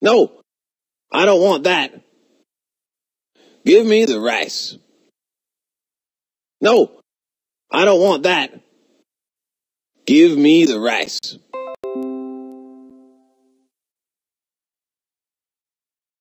No, I don't want that. Give me the rice. No, I don't want that. Give me the rice.